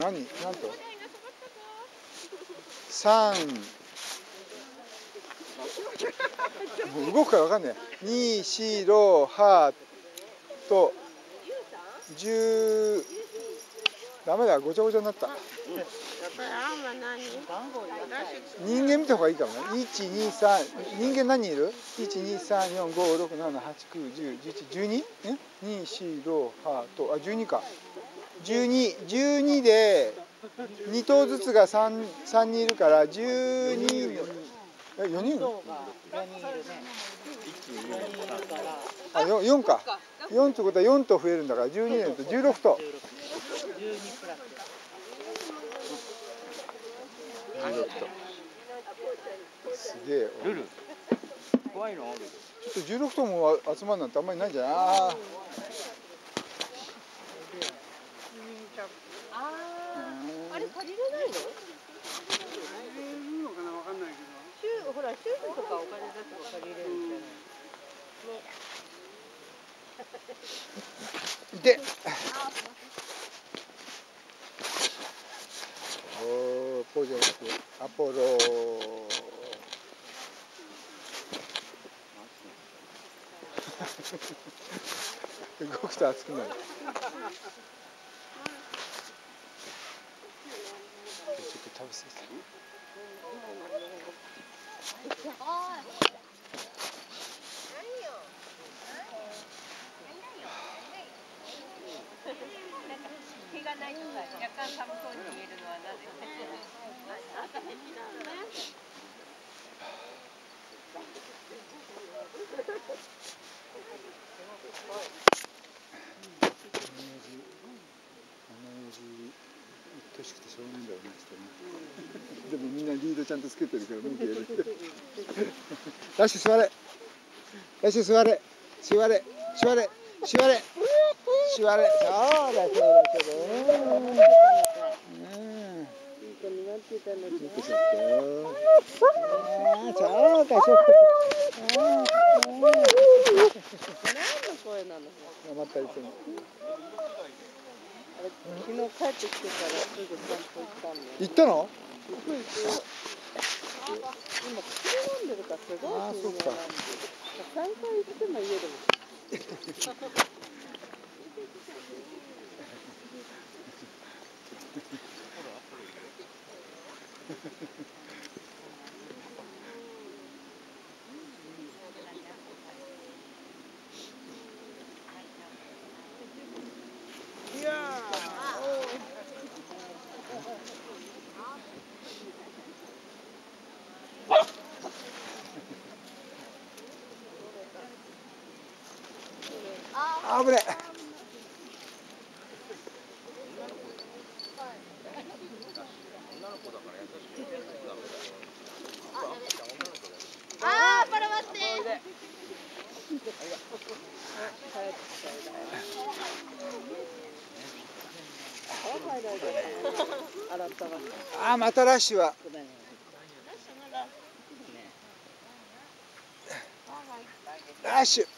何と3もう動くから分かんない。2、4、6、8と10。ダメだ、ごちゃごちゃになった。人間見た方がいいかもね。1、2、3、人間何人いる ?1、2、3、4、5、6、7、8、9、10、11、12? 2、4、6、8と、あ、12か。12で2頭ずつが 3人いるから12の、4人あ、4か。4ってことは4頭増えるんだから12年と16頭。すげえ。ルル怖いの？ちょっと16頭も集まるなんてあんまりないんじゃない？あれ借りれないの？ほら、シューズとかお金出せば借りれるんじゃない？ で、おー、ポジョンアポロ動くと熱くなる。ちょっと食べさせて。 毛がないとか若干寒そうに見えるのはなぜ？ 愛しくてしょうがないんだろうな、ちょっとね。でもみんなリードちゃんとつけてるから文句言える。ラッシュ座れ。ラッシュ座れ。座れ。座れ。座れ。座れ。そうだそうだそうだ。いい子になってたのに。いい子だったよ。そうかそうか。 何の声なの？ まったりする。 昨日帰ってきてからすぐ散歩行ったんだよ。 行ったの？ 今薬飲んでるからすごい頻尿なんで。3回行っても家でも。 あぶね。 あー、パラ待って。 あー、またラッシュは。ラッシュ。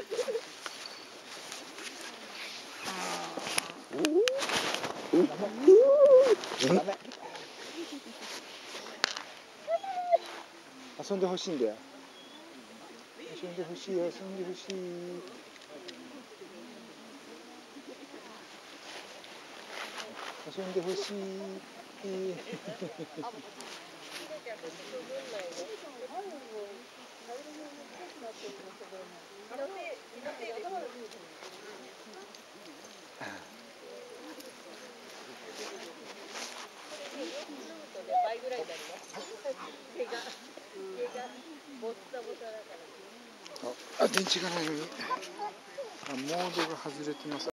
ダメ。遊んでほしいんだよ。遊んでほしい、遊んでほしい。遊んでほしい。 倍ぐらいになります。毛がボッタボタだから。 あ、電池がないのに。あ、モードが外れてます。